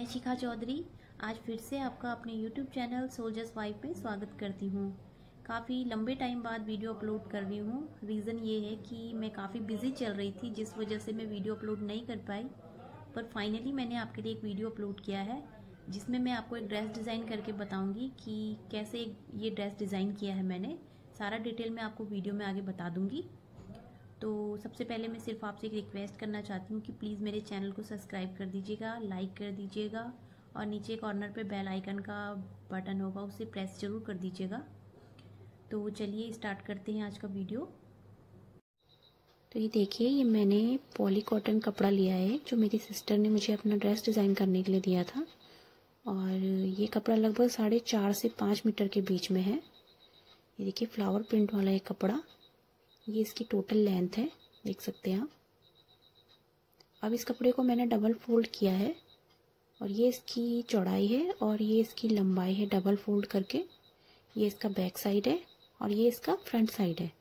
शिखा चौधरी आज फिर से आपका अपने YouTube चैनल सोल्जर्स वाइफ में स्वागत करती हूँ। काफ़ी लंबे टाइम बाद वीडियो अपलोड कर रही हूँ। रीज़न ये है कि मैं काफ़ी बिजी चल रही थी, जिस वजह से मैं वीडियो अपलोड नहीं कर पाई। पर फाइनली मैंने आपके लिए एक वीडियो अपलोड किया है जिसमें मैं आपको एक ड्रेस डिज़ाइन करके बताऊँगी कि कैसे ये ड्रेस डिज़ाइन किया है मैंने। सारा डिटेल मैं आपको वीडियो में आगे बता दूँगी। तो सबसे पहले मैं सिर्फ आपसे एक रिक्वेस्ट करना चाहती हूँ कि प्लीज़ मेरे चैनल को सब्सक्राइब कर दीजिएगा, लाइक कर दीजिएगा और नीचे कॉर्नर पे बेल आइकन का बटन होगा, उसे प्रेस ज़रूर कर दीजिएगा। तो चलिए स्टार्ट करते हैं आज का वीडियो। तो ये देखिए, ये मैंने पॉली कॉटन कपड़ा लिया है जो मेरी सिस्टर ने मुझे अपना ड्रेस डिज़ाइन करने के लिए दिया था। और ये कपड़ा लगभग 4.5 से 5 मीटर के बीच में है। ये देखिए फ्लावर प्रिंट वाला ये कपड़ा, ये इसकी टोटल लेंथ है, देख सकते हैं आप। अब इस कपड़े को मैंने डबल फोल्ड किया है और ये इसकी चौड़ाई है और ये इसकी लंबाई है डबल फोल्ड करके। ये इसका बैक साइड है और ये इसका फ्रंट साइड है।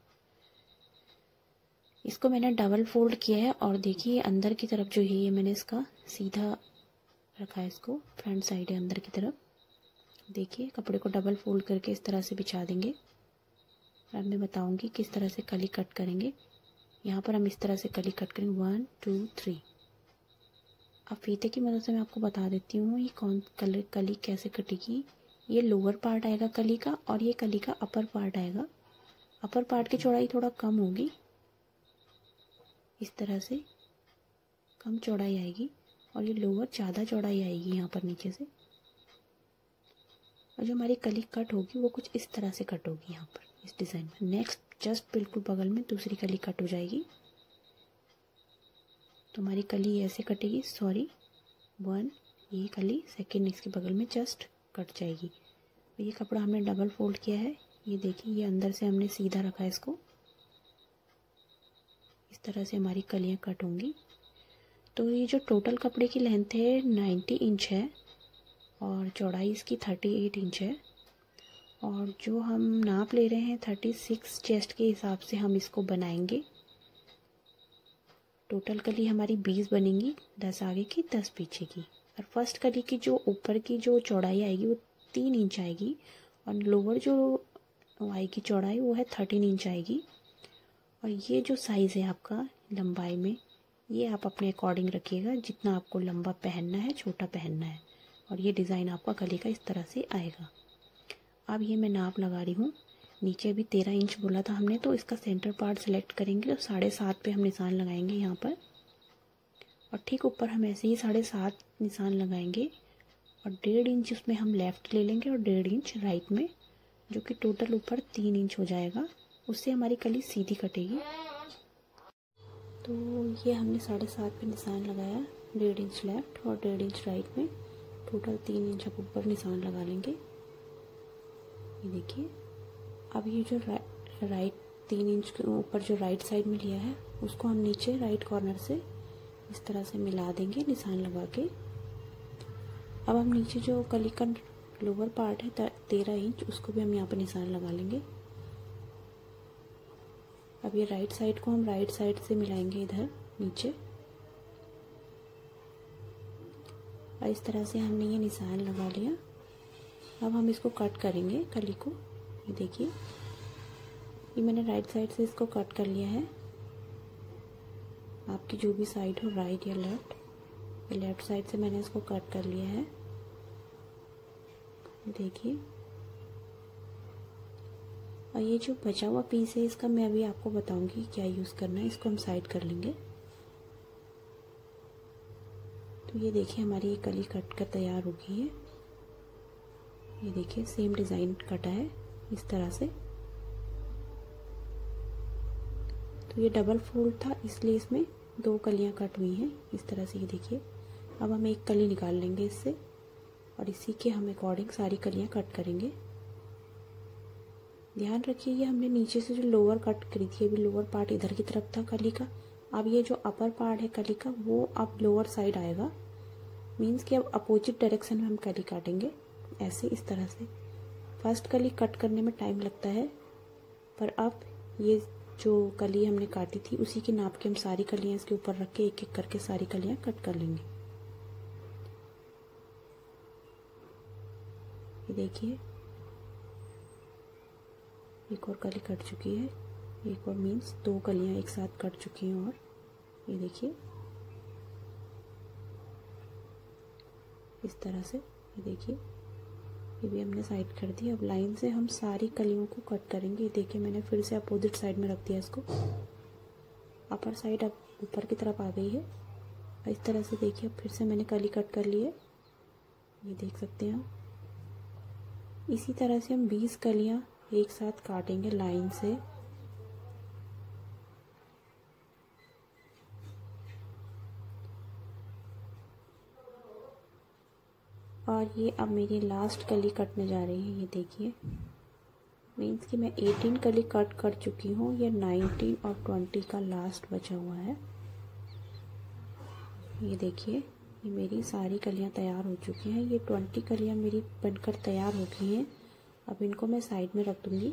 इसको मैंने डबल फोल्ड किया है और देखिए अंदर की तरफ जो है ये मैंने इसका सीधा रखा है, इसको फ्रंट साइड है अंदर की तरफ। देखिए कपड़े को डबल फोल्ड करके इस तरह से बिछा देंगे। अब मैं बताऊंगी किस तरह से कली कट करेंगे। यहाँ पर हम इस तरह से कली कट करेंगे 1 2 3। अब फीते की मदद से मैं आपको बता देती हूँ ये कली कैसे कटेगी। ये लोअर पार्ट आएगा कली का और ये कली का अपर पार्ट आएगा। अपर पार्ट की चौड़ाई थोड़ा कम होगी, इस तरह से कम चौड़ाई आएगी और ये लोअर ज़्यादा चौड़ाई आएगी यहाँ पर नीचे से। और जो हमारी कली कट होगी वो कुछ इस तरह से कट होगी यहाँ पर इस डिज़ाइन में। नेक्स्ट जस्ट बिल्कुल बगल में दूसरी कली कट हो जाएगी। तो हमारी कली ऐसे कटेगी, सॉरी 1, ये कली सेकंड इसके बगल में जस्ट कट जाएगी। तो ये कपड़ा हमने डबल फोल्ड किया है। ये देखिए ये अंदर से हमने सीधा रखा है इसको, इस तरह से हमारी कलियाँ कट होंगी। तो ये जो टोटल कपड़े की लेंथ है 90 इंच है और चौड़ाई इसकी 38 इंच है। और जो हम नाप ले रहे हैं 36 चेस्ट के हिसाब से हम इसको बनाएंगे। टोटल कली हमारी 20 बनेंगी, 10 आगे की 10 पीछे की। और फर्स्ट कली की जो ऊपर की जो चौड़ाई आएगी वो 3 इंच आएगी और लोअर जो आएगी चौड़ाई वो है 13 इंच आएगी। और ये जो साइज़ है आपका लंबाई में, ये आप अपने अकॉर्डिंग रखिएगा, जितना आपको लंबा पहनना है छोटा पहनना है। और ये डिज़ाइन आपका कली का इस तरह से आएगा। अब ये मैं नाप लगा रही हूँ। नीचे भी 13 इंच बोला था हमने, तो इसका सेंटर पार्ट सेलेक्ट करेंगे और 7.5 पे हम निशान लगाएंगे यहाँ पर। और ठीक ऊपर हम ऐसे ही 7.5 निशान लगाएंगे और 1.5 इंच उसमें हम लेफ़्ट ले लेंगे और 1.5 इंच राइट में, जो कि टोटल ऊपर 3 इंच हो जाएगा। उससे हमारी कली सीधी कटेगी। तो ये हमने 7.5 पे निशान लगाया, 1.5 इंच लेफ़्ट और 1.5 इंच राइट में, टोटल 3 इंच अब ऊपर निशान लगा लेंगे। ये देखिए अब ये जो राइट 3 इंच के ऊपर जो राइट साइड में लिया है उसको हम नीचे राइट कॉर्नर से इस तरह से मिला देंगे निशान लगा के। अब हम नीचे जो कली का लोअर पार्ट है 13 इंच, उसको भी हम यहाँ पर निशान लगा लेंगे। अब ये राइट साइड को हम राइट साइड से मिलाएंगे इधर नीचे। और इस तरह से हमने ये निशान लगा लिया। अब हम इसको कट करेंगे कली को। ये देखिए ये मैंने राइट साइड से इसको कट कर लिया है। आपकी जो भी साइड हो, राइट या लेफ्ट, ये लेफ्ट साइड से मैंने इसको कट कर लिया है। देखिए और ये जो बचा हुआ पीस है इसका मैं अभी आपको बताऊंगी क्या यूज़ करना है। इसको हम साइड कर लेंगे। तो ये देखिए हमारी ये कली कट कर तैयार हो गई है। ये देखिए सेम डिज़ाइन कटा है इस तरह से। तो ये डबल फोल्ड था इसलिए इसमें 2 कलियां कट हुई हैं इस तरह से। ये देखिए अब हम एक कली निकाल लेंगे इससे और इसी के हम अकॉर्डिंग सारी कलियां कट करेंगे। ध्यान रखिए ये हमने नीचे से जो लोअर कट करी थी, अभी लोअर पार्ट इधर की तरफ था कली का। अब ये जो अपर पार्ट है कली का वो अब लोअर साइड आएगा। मीन्स कि अब अपोजिट डायरेक्शन में हम कली काटेंगे ऐसे, इस तरह से। फर्स्ट कली कट करने में टाइम लगता है, पर अब ये जो कली हमने काटी थी उसी के नाप के हम सारी कलियां इसके ऊपर रख के एक एक करके सारी कलियां कट कर लेंगे। ये देखिए एक और कली कट चुकी है, एक और मीन्स 2 कलियां एक साथ कट चुकी हैं। और ये देखिए इस तरह से, ये देखिए ये भी हमने साइड कर दी। अब लाइन से हम सारी कलियों को कट करेंगे। ये देखिए मैंने फिर से अपोजिट साइड में रख दिया इसको, अपर साइड अब ऊपर की तरफ आ गई है। इस तरह से देखिए अब फिर से मैंने कली कट कर ली है, ये देख सकते हैं आप। इसी तरह से हम 20 कलियां एक साथ काटेंगे लाइन से। और ये अब मेरी लास्ट कली कटने जा रही है। ये देखिए मीन्स कि मैं 18 कली कट कर चुकी हूँ, ये 19 और 20 का लास्ट बचा हुआ है। ये देखिए ये मेरी सारी कलियां तैयार हो चुकी हैं। ये 20 कलियां मेरी बनकर तैयार हो गई हैं। अब इनको मैं साइड में रख दूंगी।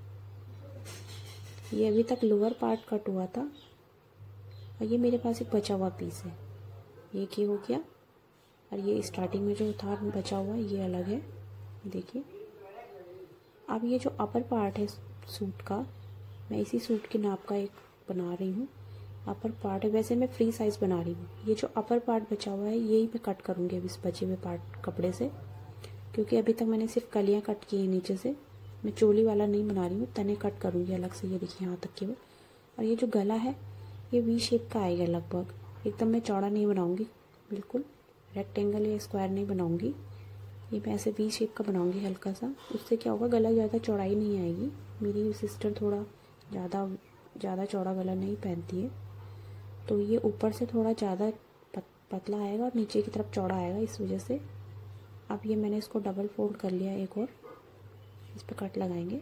ये अभी तक लोअर पार्ट कट हुआ था और ये मेरे पास एक बचा हुआ पीस है, ये क्या हो गया। और ये स्टार्टिंग में जो था बचा हुआ ये अलग है, देखिए। अब ये जो अपर पार्ट है सूट का, मैं इसी सूट की नाप का एक बना रही हूँ। अपर पार्ट है, वैसे मैं फ्री साइज बना रही हूँ। ये जो अपर पार्ट बचा हुआ है यही मैं कट करूँगी अब इस बचे हुए पार्ट कपड़े से, क्योंकि अभी तक मैंने सिर्फ कलियाँ कट की हैं नीचे से। मैं चोली वाला नहीं बना रही हूँ, तने कट करूँगी अलग से। ये देखिए यहाँ तक केवल। और ये जो गला है ये वी शेप का आएगा लगभग, एकदम मैं चौड़ा नहीं बनाऊँगी, बिल्कुल रेक्टेंगल या स्क्वायर नहीं बनाऊँगी। ये मैं ऐसे वी शेप का बनाऊँगी हल्का सा। उससे क्या होगा, गला ज़्यादा चौड़ाई नहीं आएगी। मेरी सिस्टर थोड़ा ज़्यादा चौड़ा गला नहीं पहनती है, तो ये ऊपर से थोड़ा ज़्यादा पतला आएगा और नीचे की तरफ चौड़ा आएगा, इस वजह से। अब ये मैंने इसको डबल फोल्ड कर लिया एक और, इस पर कट लगाएंगे।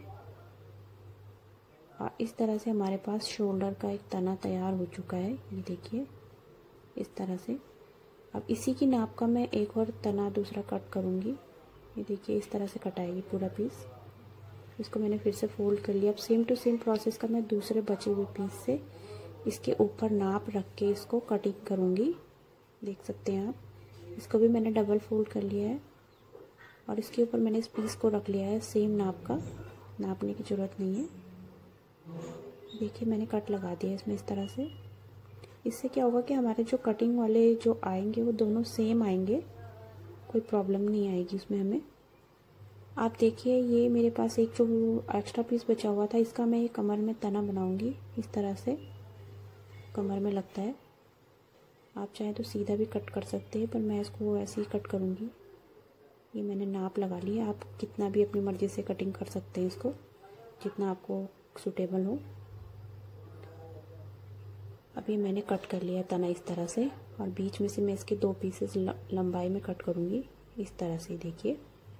और इस तरह से हमारे पास शोल्डर का एक तना तैयार हो चुका है, ये देखिए इस तरह से। अब इसी की नाप का मैं एक और तना दूसरा कट करूँगी। ये देखिए इस तरह से कट आएगी पूरा पीस। इसको मैंने फिर से फोल्ड कर लिया। अब सेम टू सेम प्रोसेस का मैं दूसरे बचे हुए पीस से इसके ऊपर नाप रख के इसको कटिंग करूँगी, देख सकते हैं आप। इसको भी मैंने डबल फोल्ड कर लिया है और इसके ऊपर मैंने इस पीस को रख लिया है सेम नाप का, नापने की ज़रूरत नहीं है। देखिए मैंने कट लगा दिया इसमें इस तरह से। इससे क्या होगा कि हमारे जो कटिंग वाले जो आएंगे वो दोनों सेम आएंगे, कोई प्रॉब्लम नहीं आएगी उसमें हमें। आप देखिए ये मेरे पास एक जो एक्स्ट्रा पीस बचा हुआ था, इसका मैं कमर में तना बनाऊंगी, इस तरह से कमर में लगता है। आप चाहे तो सीधा भी कट कर सकते हैं, पर मैं इसको ऐसे ही कट करूंगी। ये मैंने नाप लगा लिया, आप कितना भी अपनी मर्ज़ी से कटिंग कर सकते हैं इसको, जितना आपको सूटेबल हो। अभी मैंने कट कर लिया तना इस तरह से, और बीच में से मैं इसके 2 पीसेस लंबाई में कट करूँगी इस तरह से। देखिए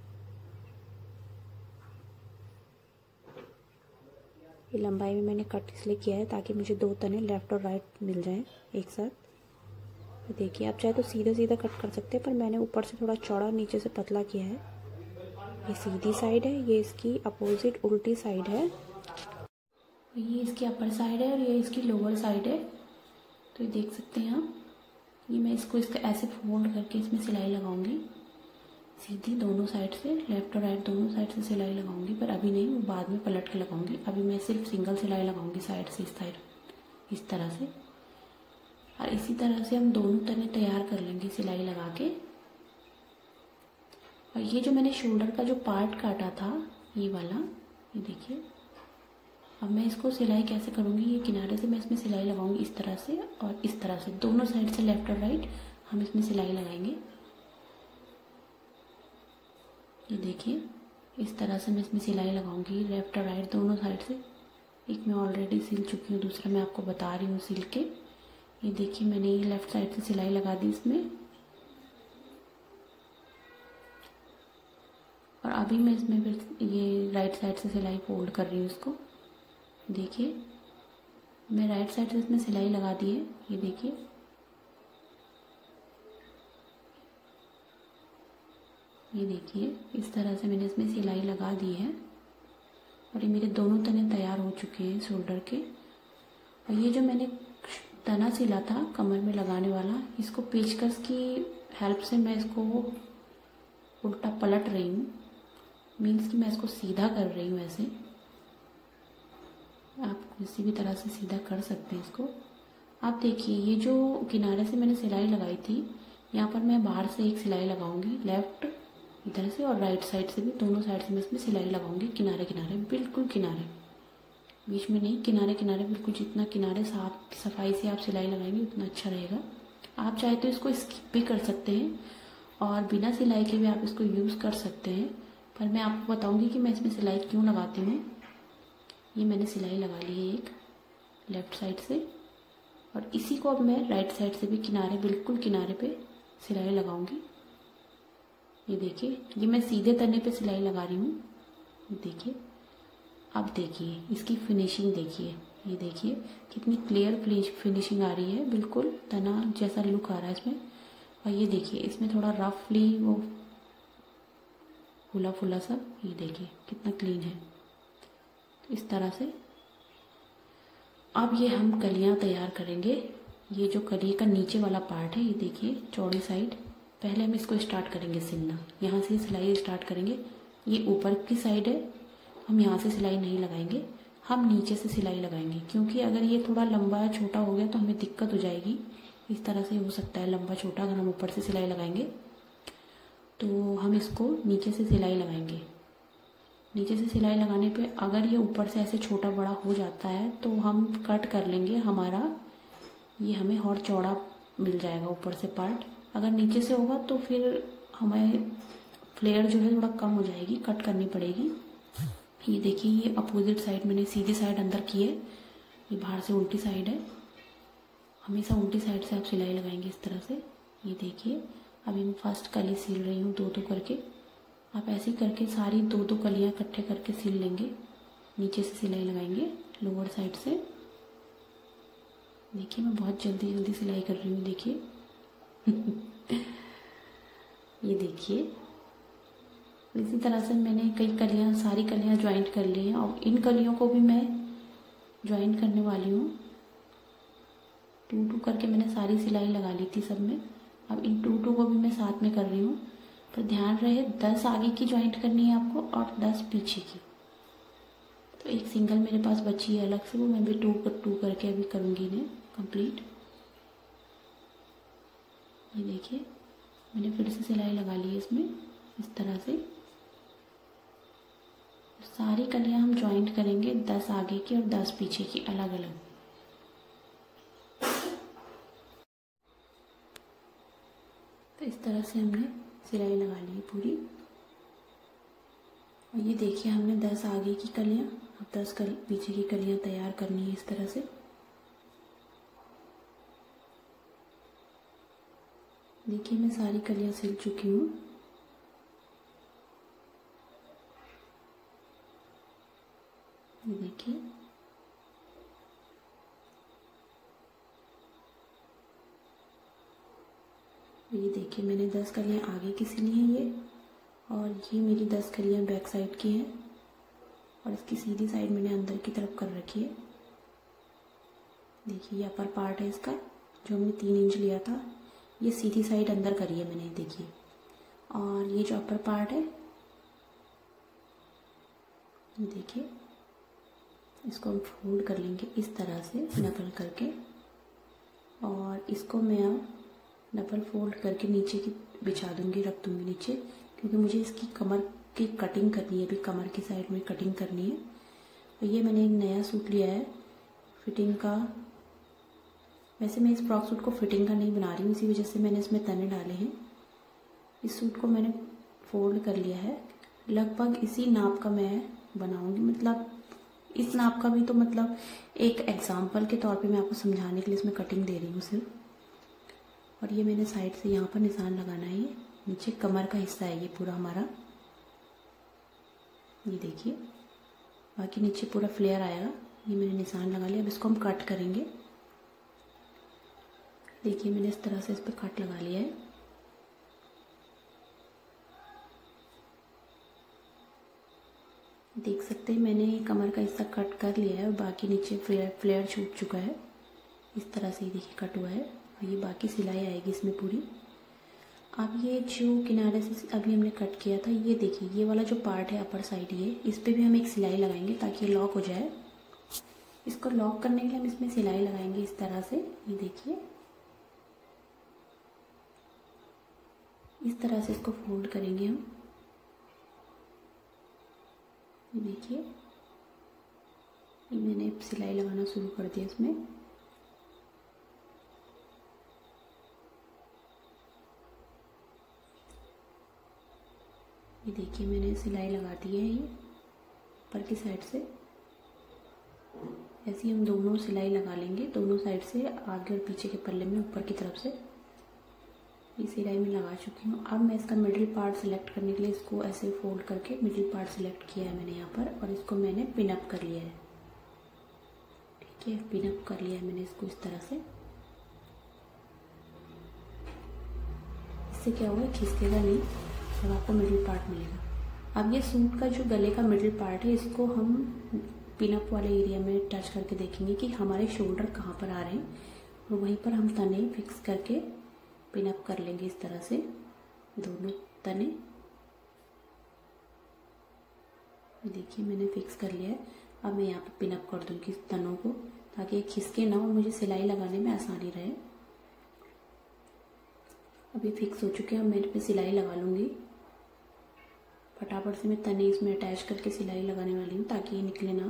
ये लंबाई में मैंने कट इसलिए किया है ताकि मुझे 2 तने लेफ़्ट और राइट मिल जाएं एक साथ। तो देखिए आप चाहे तो सीधा सीधा कट कर सकते हैं, पर मैंने ऊपर से थोड़ा चौड़ा नीचे से पतला किया है। ये सीधी साइड है, ये इसकी अपोजिट उल्टी साइड है। ये इसकी अपर साइड है और ये इसकी लोअर साइड है, तो ये देख सकते हैं आप। ये मैं इसको ऐसे फोल्ड करके इसमें सिलाई लगाऊंगी सीधी, दोनों साइड से, लेफ्ट और राइट दोनों साइड से सिलाई लगाऊंगी, पर अभी नहीं, वो बाद में पलट के लगाऊंगी। अभी मैं सिर्फ सिंगल सिलाई लगाऊंगी साइड से इस साइड, इस तरह से। और इसी तरह से हम दोनों तने तैयार कर लेंगे सिलाई लगा के। और ये जो मैंने शोल्डर का जो पार्ट काटा था ये वाला, ये देखिए। अब मैं इसको सिलाई कैसे करूँगी, ये किनारे से मैं इसमें सिलाई लगाऊंगी इस तरह से, और इस तरह से दोनों साइड से लेफ्ट और राइट हम इसमें सिलाई लगाएंगे। ये देखिए इस तरह से मैं इसमें सिलाई लगाऊंगी लेफ्ट और राइट दोनों साइड से। एक मैं ऑलरेडी सिल चुकी हूँ, दूसरा मैं आपको बता रही हूँ सिल के। ये देखिए मैंने ये लेफ्ट साइड से सिलाई लगा दी इसमें, और अभी मैं इसमें फिर ये राइट साइड से सिलाई फोल्ड कर रही हूँ इसको। देखिए मैं राइट साइड से इसमें सिलाई लगा दी है, ये देखिए। ये देखिए इस तरह से मैंने इसमें सिलाई लगा दी है, और ये मेरे दोनों तने तैयार हो चुके हैं शोल्डर के। और ये जो मैंने तना सिला था कमर में लगाने वाला, इसको पेचकस की हेल्प से मैं इसको उल्टा पलट रही हूँ, मीन्स कि मैं इसको सीधा कर रही हूँ। ऐसे आप किसी भी तरह से सीधा कर सकते हैं इसको। आप देखिए ये जो किनारे से मैंने सिलाई लगाई थी, यहाँ पर मैं बाहर से एक सिलाई लगाऊंगी, लेफ्ट इधर से और राइट साइड से भी, दोनों साइड से मैं इसमें सिलाई लगाऊंगी। किनारे किनारे, बिल्कुल किनारे, बीच में नहीं, किनारे किनारे बिल्कुल। जितना किनारे साफ सफाई से आप सिलाई लगाएंगे उतना अच्छा रहेगा। आप चाहे तो इसको स्किप भी कर सकते हैं और बिना सिलाई के भी आप इसको यूज़ कर सकते हैं, पर मैं आपको बताऊंगी कि मैं इसमें सिलाई क्यों लगाती हूँ। ये मैंने सिलाई लगा ली है एक लेफ्ट साइड से, और इसी को अब मैं राइट साइड से भी किनारे, बिल्कुल किनारे पे सिलाई लगाऊंगी। ये देखिए, ये मैं सीधे तने पे सिलाई लगा रही हूँ। ये देखिए, अब देखिए इसकी फिनिशिंग देखिए, ये देखिए कितनी क्लियर फिनिशिंग आ रही है, बिल्कुल तना जैसा लुक आ रहा है इसमें। और ये देखिए इसमें थोड़ा रफली वो फूला फूला सा, ये देखिए कितना क्लीन है। तो इस तरह से अब ये हम कलियां तैयार करेंगे। ये जो कली का नीचे वाला पार्ट है, ये देखिए चौड़ी साइड, पहले हम इसको स्टार्ट करेंगे सिलना। यहाँ से सिलाई स्टार्ट करेंगे। ये ऊपर की साइड है, हम यहाँ से सिलाई नहीं लगाएंगे, हम नीचे से सिलाई लगाएंगे, क्योंकि अगर ये थोड़ा लंबा या छोटा हो गया तो हमें दिक्कत हो जाएगी। इस तरह से हो सकता है लंबा छोटा, अगर हम ऊपर से सिलाई लगाएंगे तो हम इसको नीचे से सिलाई लगाएंगे। नीचे से सिलाई लगाने पे अगर ये ऊपर से ऐसे छोटा बड़ा हो जाता है तो हम कट कर लेंगे, हमारा ये हमें और चौड़ा मिल जाएगा ऊपर से पार्ट। अगर नीचे से होगा तो फिर हमें फ्लेयर जो है थोड़ा कम हो जाएगी, कट करनी पड़ेगी। ये देखिए, ये अपोजिट साइड मैंने सीधी साइड अंदर की है, ये बाहर से उल्टी साइड है। हमेशा उल्टी साइड से आप सिलाई लगाएंगे इस तरह से। ये देखिए, अभी मैं फर्स्ट कली सिल रही हूँ दो दो करके। आप ऐसे ही करके सारी दो दो कलियाँ इकट्ठे करके सिल लेंगे। नीचे से सिलाई लगाएंगे लोअर साइड से। देखिए मैं बहुत जल्दी जल्दी सिलाई कर रही हूँ, देखिए ये देखिए, इसी तरह से मैंने कई कलियाँ, सारी कलियाँ ज्वाइंट कर ली हैं और इन कलियों को भी मैं ज्वाइंट करने वाली हूँ। 2-2 करके मैंने सारी सिलाई लगा ली थी सब में। अब इन 2-2 को भी मैं साथ में कर रही हूँ, पर ध्यान रहे 10 आगे की ज्वाइंट करनी है आपको और 10 पीछे की। तो एक सिंगल मेरे पास बची है अलग से, वो मैं भी 2 करके अभी करूँगी इन्हें कंप्लीट। ये देखिए मैंने फिर से सिलाई लगा ली है इसमें इस तरह से। सारी कलियां हम ज्वाइंट करेंगे, 10 आगे की और 10 पीछे की अलग अलग। तो इस तरह से हमने सिलाई लगा ली पूरी। और ये देखिए हमने 10 आगे की कलियां, अब 10 पीछे की कलियां तैयार करनी है इस तरह से। देखिए मैं सारी कलियां सिल चुकी हूँ। ये देखिए, ये देखिए मैंने 10 कलियां आगे की सिली हैं ये, और ये मेरी 10 कलियां बैक साइड की हैं, और इसकी सीधी साइड मैंने अंदर की तरफ कर रखी है। देखिए ये अपर पार्ट है इसका, जो हमने 3 इंच लिया था, ये सीधी साइड अंदर करी है मैंने, देखिए। और ये जो अपर पार्ट है, ये देखिए, इसको हम फोल्ड कर लेंगे इस तरह से नकल करके, और इसको मैं अब डबल फोल्ड करके नीचे की बिछा दूंगी, रख दूंगी नीचे, क्योंकि मुझे इसकी कमर की कटिंग करनी है, अभी कमर की साइड में कटिंग करनी है। और ये मैंने एक नया सूट लिया है फिटिंग का। वैसे मैं इस फ्रॉक सूट को फिटिंग का नहीं बना रही हूँ, इसी वजह से मैंने इसमें तने डाले हैं। इस सूट को मैंने फोल्ड कर लिया है, लगभग इसी नाप का मैं बनाऊंगी, मतलब इस नाप का भी, तो मतलब एक एग्जाम्पल के तौर पे मैं आपको समझाने के लिए इसमें कटिंग दे रही हूँ सिर्फ। और ये मैंने साइड से यहाँ पर निशान लगाना है, ये नीचे कमर का हिस्सा है ये पूरा हमारा, ये देखिए, बाकी नीचे पूरा फ्लेयर आएगा। ये मैंने निशान लगा लिया, अब इसको हम कट करेंगे। देखिए मैंने इस तरह से इस पर कट लगा लिया है। देख सकते हैं मैंने कमर का हिस्सा कट कर लिया है और बाकी नीचे फ्लेयर छूट चुका है, इस तरह से ही देखिए कट हुआ है। और ये बाकी सिलाई आएगी इसमें पूरी। अब ये जो किनारे से अभी हमने कट किया था, ये देखिए ये वाला जो पार्ट है अपर साइड, ये इस पे भी हम एक सिलाई लगाएंगे ताकि ये लॉक हो जाए। इसको लॉक करने के लिए हम इसमें सिलाई लगाएंगे इस तरह से। ये देखिए इस तरह से इसको फोल्ड करेंगे हम। ये देखिए मैंने सिलाई लगाना शुरू कर दिया इसमें। ये देखिए मैंने सिलाई लगा दी है ये ऊपर की साइड से। ऐसे ही हम दोनों सिलाई लगा लेंगे दोनों साइड से, आगे और पीछे के पल्ले में ऊपर की तरफ से। ये सिलाई मैं लगा चुकी हूँ। अब मैं इसका मिडिल पार्ट सेलेक्ट करने के लिए इसको ऐसे फोल्ड करके मिडिल पार्ट सेलेक्ट किया है मैंने यहाँ पर, और इसको मैंने पिन अप कर लिया है। ठीक है, पिन अप कर लिया है मैंने इसको इस तरह से। इससे क्या होगा, खिसकेगा नहीं, अब आपको मिडिल पार्ट मिलेगा। अब ये सूट का जो गले का मिडिल पार्ट है, इसको हम पिनअप वाले एरिया में टच करके देखेंगे कि हमारे शोल्डर कहाँ पर आ रहे हैं, और वहीं पर हम तने फिक्स करके पिनअप कर लेंगे इस तरह से दोनों तने। देखिए मैंने फिक्स कर लिया है। अब मैं यहाँ पर पिनअप कर दूँगी इस तनों को ताकि खिसके ना और मुझे सिलाई लगाने में आसानी रहे। अभी फिक्स हो चुके हैं, अब मैं इस पर सिलाई लगा लूँगी। फटाफट से मैं तने इसमें अटैच करके सिलाई लगाने वाली हूँ ताकि ये निकले ना।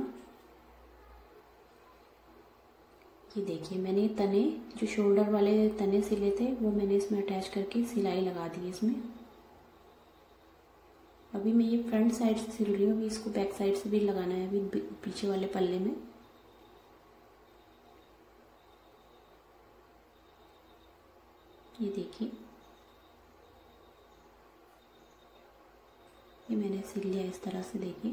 ये देखिए मैंने तने जो शोल्डर वाले तने सिले थे वो मैंने इसमें अटैच करके सिलाई लगा दी है इसमें। अभी मैं ये फ्रंट साइड से सिल रही हूँ, अभी इसको बैक साइड से भी लगाना है अभी पीछे वाले पल्ले में। ये देखिए ये मैंने सिल लिया इस तरह से। देखिए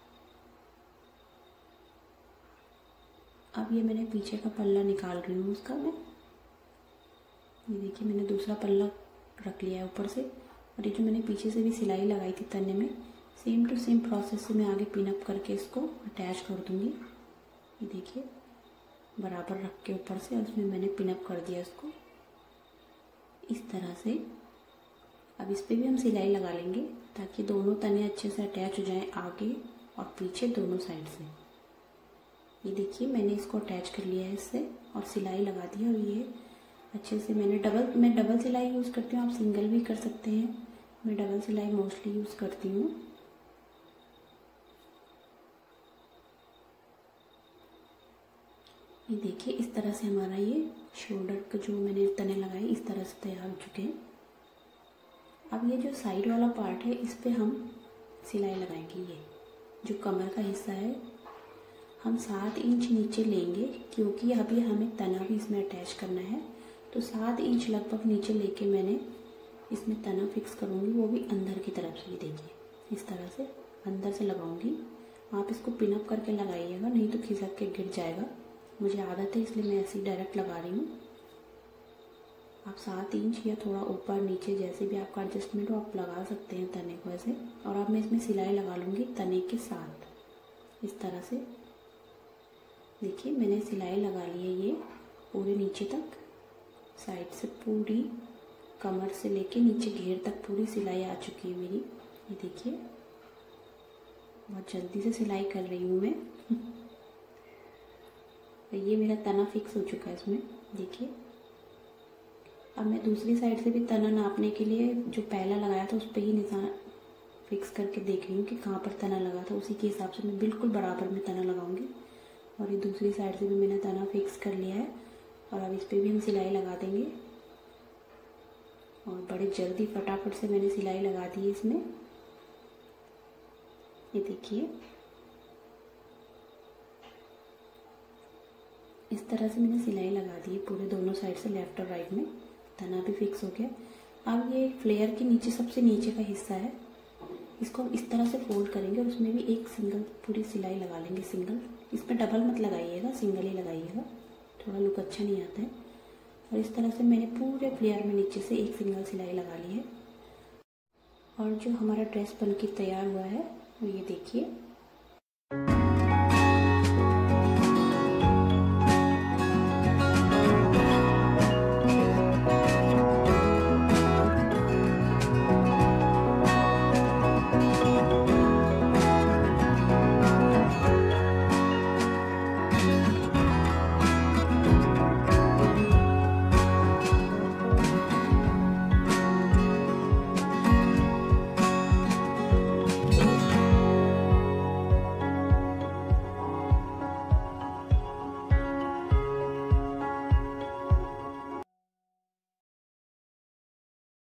अब ये मैंने पीछे का पल्ला निकाल रही हूँ उसका मैं। ये देखिए मैंने दूसरा पल्ला रख लिया है ऊपर से, और ये जो मैंने पीछे से भी सिलाई लगाई थी तने में, सेम टू सेम प्रोसेस से मैं आगे पिन अप करके इसको अटैच कर दूँगी। ये देखिए बराबर रख के ऊपर से, और उसमें मैंने पिन अप कर दिया इसको इस तरह से। अब इस पर भी हम सिलाई लगा लेंगे ताकि दोनों तने अच्छे से अटैच हो जाएं आगे और पीछे दोनों साइड से। ये देखिए मैंने इसको अटैच कर लिया है इससे और सिलाई लगा दी, और ये अच्छे से मैं डबल सिलाई यूज़ करती हूँ। आप सिंगल भी कर सकते हैं, मैं डबल सिलाई मोस्टली यूज़ करती हूँ। ये देखिए इस तरह से हमारा ये शोल्डर का जो मैंने तने लगाए इस तरह से तैयार हो चुके हैं। अब ये जो साइड वाला पार्ट है इस पे हम सिलाई लगाएंगे। ये जो कमर का हिस्सा है हम 7 इंच नीचे लेंगे, क्योंकि अभी हमें तना भी इसमें अटैच करना है। तो 7 इंच लगभग नीचे लेके मैंने इसमें तना फिक्स करूँगी, वो भी अंदर की तरफ से। देखिए इस तरह से अंदर से लगाऊंगी। आप इसको पिनअप करके लगाइएगा, नहीं तो खिसक के गिर जाएगा। मुझे आदत है इसलिए मैं ऐसे ही डायरेक्ट लगा रही हूँ। आप 7 इंच या थोड़ा ऊपर नीचे जैसे भी आपका एडजस्टमेंट हो आप लगा सकते हैं तने को ऐसे। और अब मैं इसमें सिलाई लगा लूँगी तने के साथ इस तरह से। देखिए मैंने सिलाई लगा ली है ये पूरे नीचे तक, साइड से पूरी कमर से लेके नीचे घेर तक पूरी सिलाई आ चुकी है मेरी। ये देखिए बहुत जल्दी से सिलाई कर रही हूँ मैं। ये मेरा तना फिक्स हो चुका है इसमें। देखिए अब मैं दूसरी साइड से भी तना नापने के लिए जो पहला लगाया था उस पर ही निशान फिक्स करके देख रही हूँ कि कहाँ पर तना लगा था, उसी के हिसाब से मैं बिल्कुल बराबर में तना लगाऊंगी। और ये दूसरी साइड से भी मैंने तना फिक्स कर लिया है, और अब इस पर भी हम सिलाई लगा देंगे। और बड़े जल्दी फटाफट से मैंने सिलाई लगा दी है इसमें। ये देखिए इस तरह से मैंने सिलाई लगा दी है पूरे दोनों साइड से, लेफ्ट और राइट में। तना भी फिक्स हो गया। अब ये फ्लेयर के नीचे सबसे नीचे का हिस्सा है, इसको हम इस तरह से फोल्ड करेंगे और उसमें भी एक सिंगल पूरी सिलाई लगा लेंगे। सिंगल, इसमें डबल मत लगाइएगा, सिंगल ही लगाइएगा, थोड़ा लुक अच्छा नहीं आता है। और इस तरह से मैंने पूरे फ्लेयर में नीचे से एक सिंगल सिलाई लगा ली है। और जो हमारा ड्रेस बन के तैयार हुआ है वो ये देखिए